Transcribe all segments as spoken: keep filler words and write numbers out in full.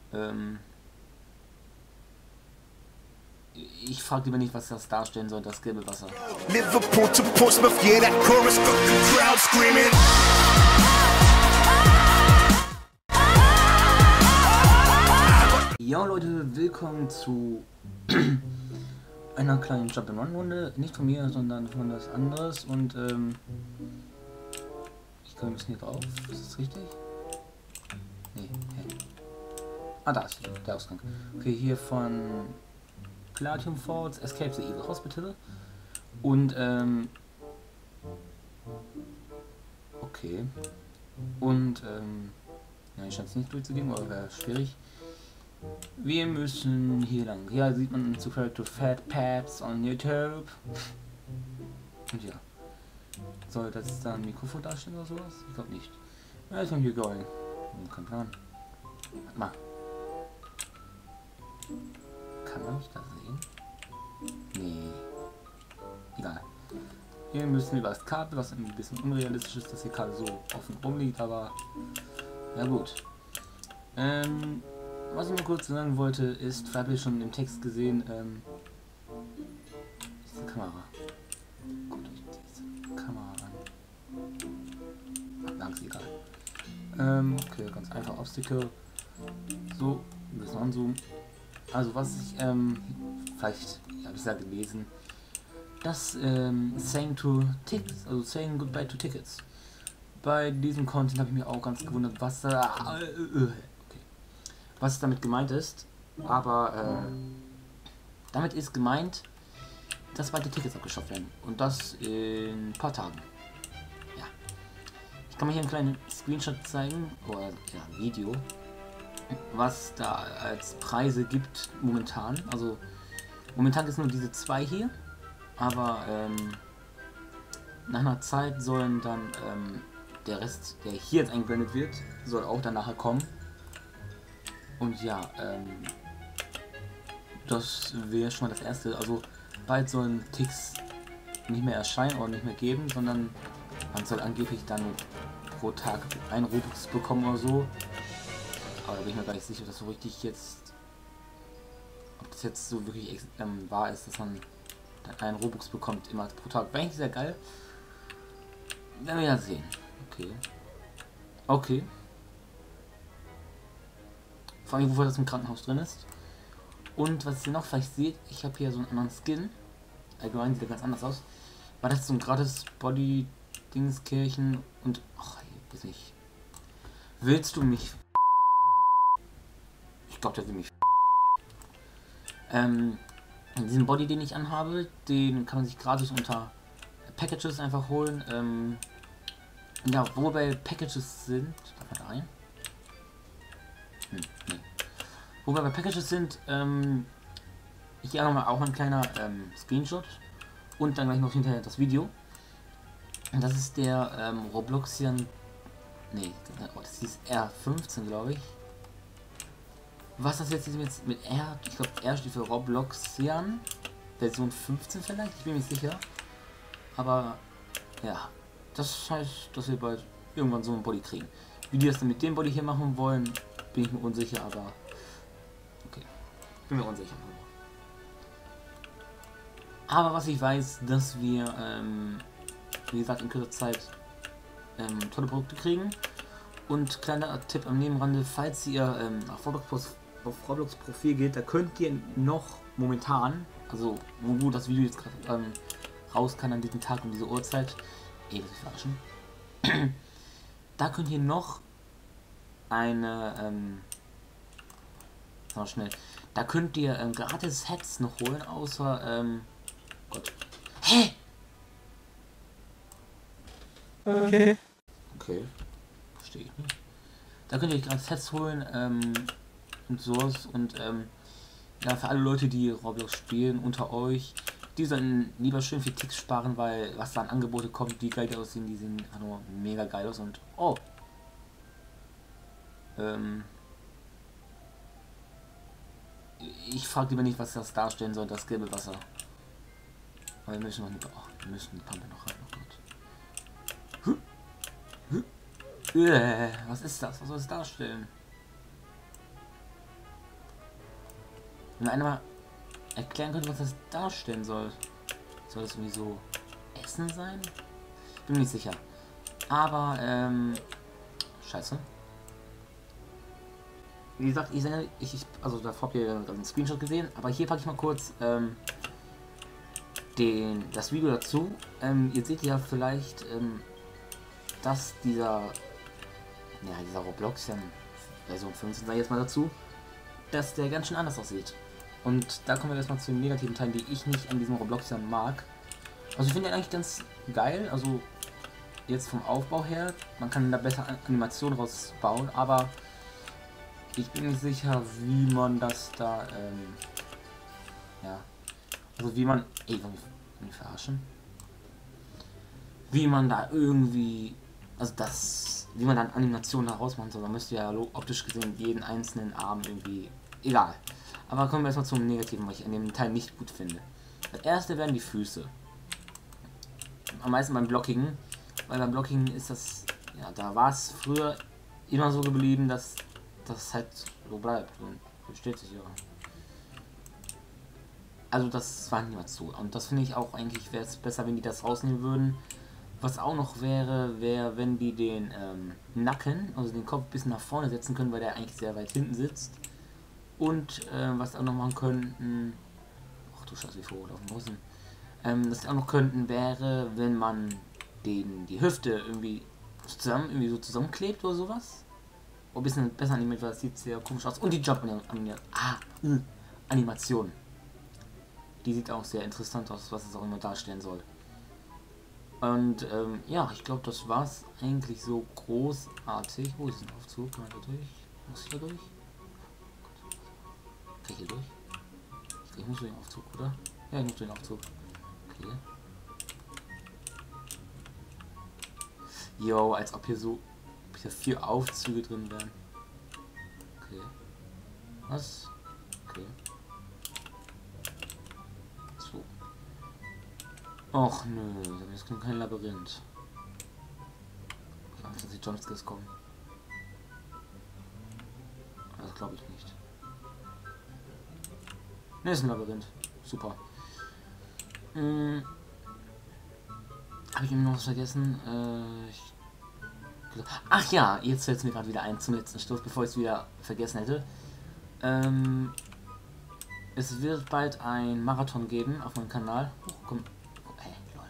Ähm, ich frage lieber nicht, was das darstellen soll, das gelbe Wasser. Liverpool to Portsmouth, yeah, that chorus got the crowd screaming. Ja Leute, willkommen zu einer kleinen Jump-and-Run-Runde. Nicht von mir, sondern von was anderes. Und ähm, ich komme ein bisschen hier drauf. Ist das richtig? Nee, hey. Ah, da ist der Ausgang. Okay, hier von Platinum Falls, Escape the Evil Hospital. Und ähm, okay. Und ähm, ja, ich scheint es nicht durchzugehen, aber wäre schwierig. Wir müssen hier lang. Hier sieht man Subscribe to Fat Paps on YouTube. Und ja. Soll das dann ein Mikrofon darstellen oder sowas? Ich glaube nicht. Ja, ich bin hier going. Kein Plan. Mal. Kann man mich da sehen? Nee. Egal. Hier müssen wir über das Kabel, was ein bisschen unrealistisch ist, dass hier gerade so offen rumliegt, aber ja gut. Ähm. Was ich nur kurz sagen wollte, ist, habe ich schon im Text gesehen, ähm, diese Kamera. Guckt euch diese Kamera an. Ach, ganz egal. Ähm, okay, ganz einfach Obstacle. So, ein bisschen anzoomen. Also was ich, ähm, vielleicht, ja, habe ich ja gelesen, das, ähm, Saying to Tickets, also Saying Goodbye to Tickets. Bei diesem Content habe ich mich auch ganz gewundert, was da, äh, äh, was damit gemeint ist, aber äh, damit ist gemeint, dass bald die Tickets abgeschafft werden und das in ein paar Tagen. Ja, ich kann mir hier einen kleinen Screenshot zeigen oder ja, Video, was da als Preise gibt momentan. Also momentan ist nur diese zwei hier, aber ähm, nach einer Zeit sollen dann ähm, der Rest, der hier jetzt eingeblendet wird, soll auch dann nachher kommen. Und ja, ähm, das wäre schon mal das erste. Also bald sollen Ticks nicht mehr erscheinen oder nicht mehr geben, sondern man soll angeblich dann pro Tag ein Robux bekommen oder so. Aber da bin ich mir gar nicht sicher, ob das so richtig jetzt, ob das jetzt so wirklich ähm, wahr ist, dass man dann einen Robux bekommt immer pro Tag. Wäre eigentlich sehr geil. Werden wir ja sehen. Okay. Okay. Vor allem, wofür das im Krankenhaus drin ist. Und was ihr noch vielleicht seht, ich habe hier so einen anderen Skin. Allgemein sieht er ganz anders aus. War das so ein gratis Body-Dingskirchen und... Ach, ich weiß nicht. Willst du mich... Ich glaube, der will mich... Ähm, diesen Body, den ich anhabe, den kann man sich gratis unter Packages einfach holen. Ähm, ja, wo bei Packages sind... Darf man da rein? Hm, nee. Wo wir bei Packages sind, ähm, hier nochmal auch ein kleiner ähm, Screenshot und dann gleich noch hinterher das Video. Und das ist der ähm, Robloxian, nee, das hieß R fünfzehn, glaube ich. Was das jetzt ist jetzt mit R, ich glaube R steht für Robloxian Version fünfzehn vielleicht, ich bin mir nicht sicher. Aber ja, das heißt, dass wir bald irgendwann so ein Body kriegen. Wie die das dann mit dem Body hier machen wollen, bin ich mir unsicher, aber okay, bin mir unsicher. Aber was ich weiß, dass wir, ähm, wie gesagt, in kürzer Zeit ähm, tolle Produkte kriegen. Und kleiner Tipp am Nebenrande, falls ihr ähm, auf Roblox, auf Roblox Profil geht, da könnt ihr noch momentan, also wo das Video jetzt gerade ähm, raus kann an diesem Tag und diese Uhrzeit, eh, was ich verarschen, da könnt ihr noch eine, ähm, mal schnell, da könnt ihr ähm, gratis Sets noch holen, außer, ähm, Gott. Hä? Okay. Okay, verstehe ich nicht. Da könnt ihr gratis Sets holen, ähm, und sowas und, ähm, ja, für alle Leute, die Roblox spielen, unter euch, die sollen lieber schön viel Ticks sparen, weil was da an Angebote kommt, die geil aussehen, die sehen nur mega geil aus und, oh, Ähm ich frage lieber nicht, was das darstellen soll, das gelbe Wasser. Aber wir müssen noch nicht. Oh, wir müssen die Pampe noch rein. Oh Gott. Äh, was ist das? Was soll es darstellen? Wenn einer mal erklären könnte, was das darstellen soll. Soll das irgendwie so Essen sein? Bin mir nicht sicher. Aber, ähm... Scheiße. Wie gesagt, ich, ich, ich also da habt ihr einen Screenshot gesehen, aber hier packe ich mal kurz ähm, den, das Video dazu. Ähm, ihr seht ja vielleicht, ähm, dass dieser, ja, dieser Robloxian Version fünfzehn, sag ich jetzt mal dazu, dass der ganz schön anders aussieht. Und da kommen wir erstmal zu den negativen Teilen, die ich nicht an diesem Robloxian mag. Also ich finde den eigentlich ganz geil, also jetzt vom Aufbau her, man kann da besser Animationen rausbauen, aber ich bin nicht sicher, wie man das da, ähm, ja, also wie man, ey, wollen wir mich verarschen? Wie man da irgendwie, also das, wie man dann Animationen daraus machen soll, da müsste ja optisch gesehen jeden einzelnen Arm irgendwie, egal. Aber kommen wir erstmal zum Negativen, was ich an dem Teil nicht gut finde. Das erste wären die Füße. Am meisten beim Blocking, weil beim Blocking ist das, ja, da war es früher immer so geblieben, dass das halt so bleibt und versteht sich ja. Also das war niemals so. Und das finde ich auch eigentlich, wäre es besser, wenn die das rausnehmen würden. Was auch noch wäre, wäre, wenn die den ähm, Nacken, also den Kopf ein bisschen nach vorne setzen können, weil der eigentlich sehr weit hinten sitzt. Und äh, was auch noch machen könnten, ach du Scheiße, wie vorgelaufen müssen. Ähm, das auch noch könnten, wäre, wenn man den, die Hüfte irgendwie zusammen, irgendwie so zusammenklebt oder sowas. Ein bisschen besser animiert, weil das sieht sehr komisch aus. Und die Job-Animation. Ah, äh, Animation. Die sieht auch sehr interessant aus, was es auch immer darstellen soll. Und ähm, ja, ich glaube, das war es eigentlich so großartig. Wo ist ein Aufzug? Kann man da durch? Muss ich da durch? Kann ich hier durch? Ich muss durch den Aufzug, oder? Ja, ich muss durch den Aufzug. Okay. Jo, als ob hier so hier vier Aufzüge drin wären. Okay. Was? Okay. So. Och nö, da ist kein Labyrinth. Ich hoffe, dass die Jumpscares kommen. Das glaube ich nicht. Ne, ist ein Labyrinth. Super. Hm. Habe ich immer noch was vergessen? Äh, ich Ach ja, jetzt fällt es mir gerade wieder ein zum letzten Schluss, bevor ich es wieder vergessen hätte. Ähm, es wird bald ein Marathon geben auf meinem Kanal. Oh, komm. Oh, hey, lol.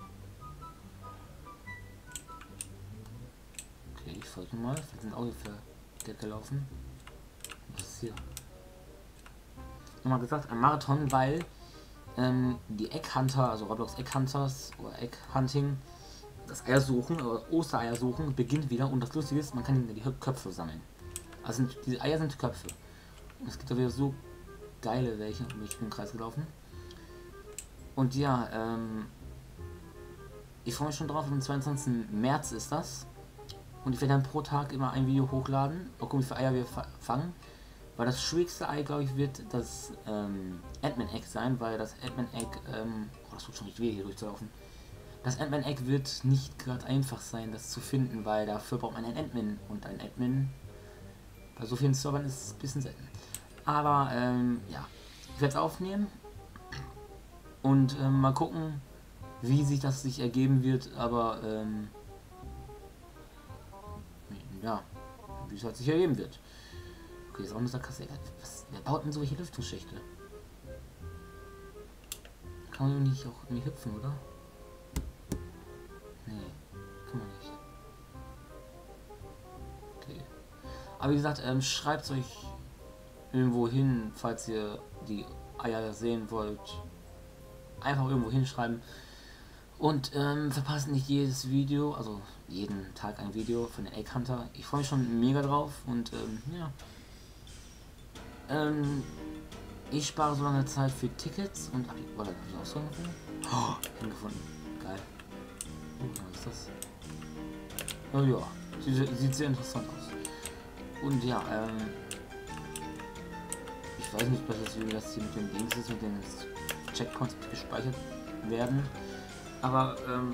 Okay, ich folge mal. Wir sind auch hier für gelaufen. Was ist hier? Nochmal gesagt, ein Marathon, weil ähm, die Egg Hunter, also Roblox Egg Hunters oder Egg Hunting, das Eiersuchen oder Ostereier suchen beginnt wieder, und das Lustige ist, man kann die Köpfe sammeln. Also sind, diese Eier sind Köpfe. Und es gibt da wieder so geile welche, und ich bin im Kreis gelaufen. Und ja, ähm, ich freue mich schon drauf, am zweiundzwanzigsten März ist das. Und ich werde dann pro Tag immer ein Video hochladen, auch wie viele Eier wir fangen. Weil das schwierigste Ei, glaube ich, wird das ähm, Ant-Man-Egg sein, weil das Ant-Man-Egg, ähm, oh, das tut schon richtig weh, hier durchzulaufen. Das Ant-Man-Egg wird nicht gerade einfach sein, das zu finden, weil dafür braucht man einen Ant-Man, und ein Ant-Man bei so vielen Servern ist es ein bisschen selten. Aber, ähm, ja, ich werde es aufnehmen und ähm, mal gucken, wie sich das sich ergeben wird, aber, ähm, ja, wie es halt sich ergeben wird. Okay, jetzt auch Mister Kasse. Was, wer baut denn solche Lüftungsschächte? Kann man nicht auch irgendwie hüpfen, oder? Nee, kann man nicht. Okay. Aber wie gesagt, ähm, schreibt es euch irgendwo hin, falls ihr die Eier sehen wollt. Einfach irgendwo hinschreiben. Und ähm, verpasst nicht jedes Video, also jeden Tag ein Video von den Egg Hunter. Ich freue mich schon mega drauf, und ähm, ja. Ähm, ich spare so lange Zeit für Tickets und... Ach, warte, hab ich auch so gefunden? Oh, hingefunden. Geil. Oh, was ist das? Oh ja, sieht, sieht sehr interessant aus. Und ja, ähm... ich weiß nicht, was das, wie das hier mit den Dings ist, mit den Checkpoints gespeichert werden. Aber, ähm...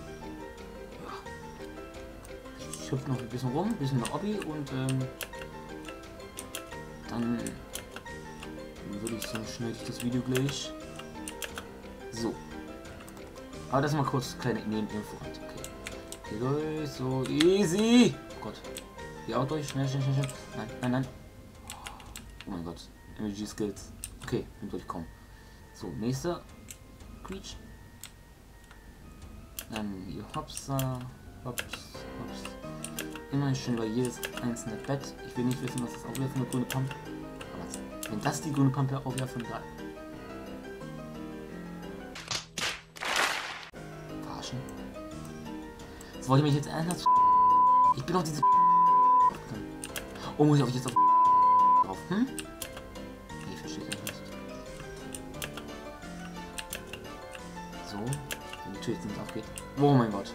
ja. Ich hüpfe noch ein bisschen rum, ein bisschen noch Hobby, und, ähm... dann würde ich schneide ich das Video gleich. So. Aber das mal kurz kleine Nebeninfo. Okay. Hier durch, so easy. Oh Gott. Hier auch durch, schnell, schnell, schnell, schnell. Nein, nein, nein. Oh mein Gott. M V G Skills. Okay, bin durchkommen. So, nächster. Quietsch. Dann hier hopsa. Hops, hops. Immer schön über jedes einzelne Bett. Ich will nicht wissen, was das auch wieder für eine grüne Pumpe. Aber wenn das die grüne Pumpe auch wieder von geil. Verarschen. Das wollte mich jetzt ernsthaft. Ich bin doch diese. Oh, muss ich auch jetzt auf drauf? Hm? Nee, ich verstehe das nicht. So, wenn die Tür jetzt nicht aufgeht. Oh mein Gott.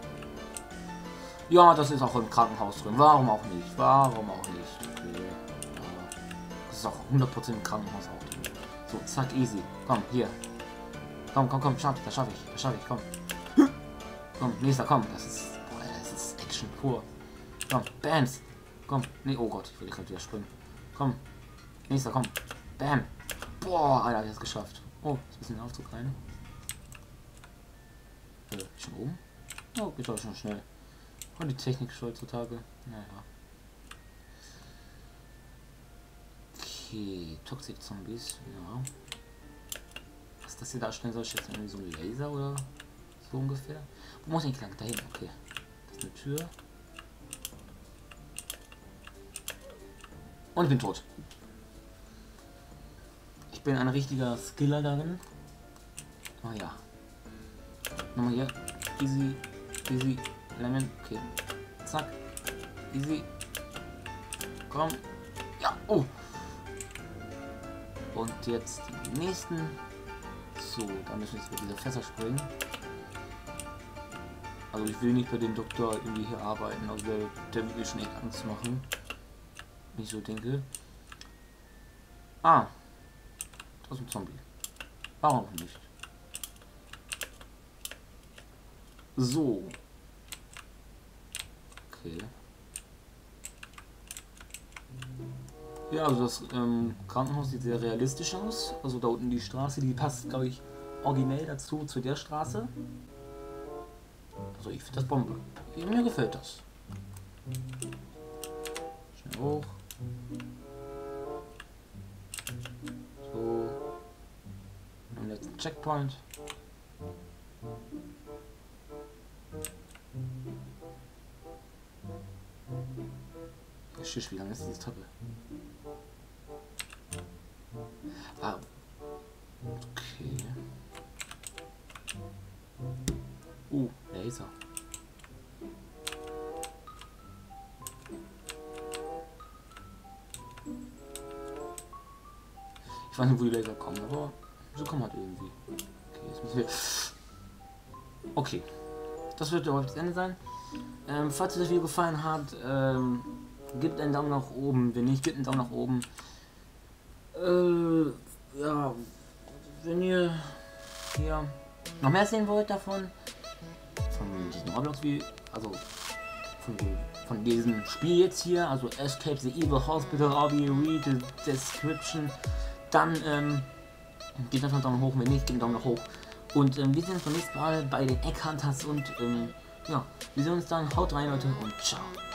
Ja, das ist auch im Krankenhaus drin. Warum auch nicht? Warum auch nicht? Okay. Ja, das ist auch hundert Prozent im Krankenhaus auch drin. So, zack, easy. Komm, hier. Komm, komm, komm, schaff, das schaffe ich. Das schaffe ich, komm. Komm, nächster, komm. Das ist. Boah, das ist Action pur. Komm, Bams. Komm. Nee, oh Gott, ich will gerade wieder springen. Komm. Nächster, komm. Bam. Boah, Alter, hab ich das geschafft. Oh, ist ein bisschen Aufzug rein. Äh, schon oben? Oh, geht doch schon schnell. Und die Technik heutzutage. Naja. Okay, Toxic Zombies. Ja. Was das hier darstellen soll, ist jetzt irgendwie so ein Laser oder so ungefähr. Wo muss ich lang? Dahin, okay. Das ist eine Tür. Und ich bin tot. Ich bin ein richtiger Skiller darin. Oh ja. Nochmal hier. Easy. Easy. Lemon. Okay. Zack. Easy. Komm. Ja. Oh. Und jetzt die nächsten. So, da müssen wir jetzt wieder diese Fässer springen. Also ich will nicht bei dem Doktor irgendwie hier arbeiten. Also der, der will mir schon echt Angst machen. Wenn ich so denke. Ah. Das ist ein Zombie. Warum nicht? So. Okay. Ja, also das ähm, Krankenhaus sieht sehr realistisch aus. Also da unten die Straße, die passt, glaube ich, originell dazu, zu der Straße. Also ich finde das Bombe. Mir gefällt das. Schnell hoch. So. Und letzten Checkpoint. Schisch, wie lang ist diese Treppe? Ah. Okay. Uh, Laser. Ich weiß nicht, wo die Laser kommen, aber so kommen halt irgendwie. Okay, jetzt müssen wir. Okay. Das wird heute das Ende sein. Ähm, falls euch das Video gefallen hat, ähm, gebt einen Daumen nach oben. Wenn nicht, gebt einen Daumen nach oben. Äh, ja, wenn ihr hier noch mehr sehen wollt davon, von diesem Roblox, wie, also von, von diesem Spiel jetzt hier, also Escape the Evil Hospital, R V, read the description, dann ähm, gebt einfach einen Daumen hoch. Wenn nicht, gebt einen Daumen nach hoch. Und ähm, wir sehen uns beim nächsten Mal bei den Egg Hunters und ähm, ja, wir sehen uns dann. Haut rein, Leute, und ciao.